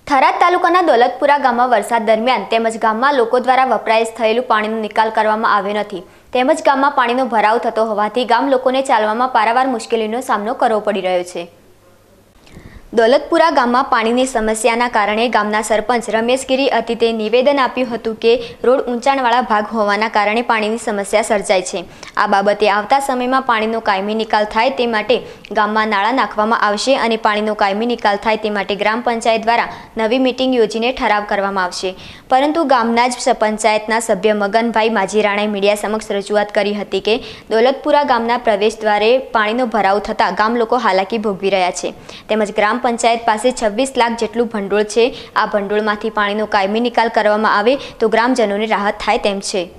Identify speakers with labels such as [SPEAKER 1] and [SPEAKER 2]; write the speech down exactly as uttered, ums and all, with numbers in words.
[SPEAKER 1] થરાદ તાલુકાના દોલતપુરા ગામમાં વરસાદ દરમિયાન તેમજ ગામમાં લોકો દ્વારા વપરાશ થયેલું પાણીનો નિકાલ કરવામાં આવ્યો નથી તેમજ ગામમાં પાણીનો ભરાવ થતો હોવાથી ગામ લોકોને ચાલવામાં પારાવાર મુશ્કેલીનો સામનો કરવો પડી રહ્યો છે। દોલતપુરા ગામમાં પાણીની સમસ્યાના કારણે ગામના સરપંચ રમેશગીરી અતિથે નિવેદન આપ્યું હતું કે રોડ ઊંચાણવાળા ભાગ હોવાના કારણે પાણીની સમસ્યા સર્જાય છે। આ બાબતે આવતા સમયમાં પાણીનો કાયમી નિકાલ થાય તે માટે ગામમાં નાળા નાખવામાં આવશે અને પાણીનો કાયમી નિકાલ થાય તે માટે ગ્રામ પંચાયત દ્વારા નવી મીટિંગ યોજીને ઠરાવ કરવામાં આવશે। પરંતુ ગામના જ પંચાયતના સભ્ય મગનભાઈ માજીરાણાએ મીડિયા સમક્ષ રજૂઆત કરી હતી કે દોલતપુરા ગામના પ્રવેશ દ્વારે પાણીનો ભરાવ થતાં ગામ લોકો હાલાકી ભોગવી રહ્યા છે તેમજ ગ્રામ પંચાયત પાસે છવ્વીસ લાખ જેટલું ભંડોળ છે। આ ભંડોળમાંથી પાણીનો કાયમી નિકાલ કરવામાં આવે તો ગ્રામજનોને રાહત થાય તેમ છે।